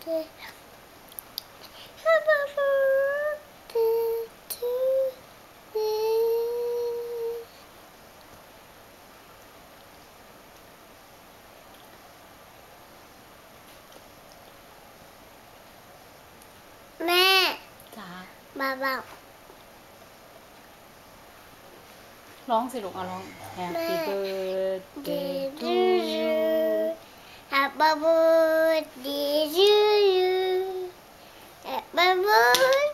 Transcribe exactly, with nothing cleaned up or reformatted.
birthday. Happy birthday to you. แม่จ้าบ้าบ้าร้องสิลูกเอาร้อง Happy birthday to you Happy birthday to you. Happy birthday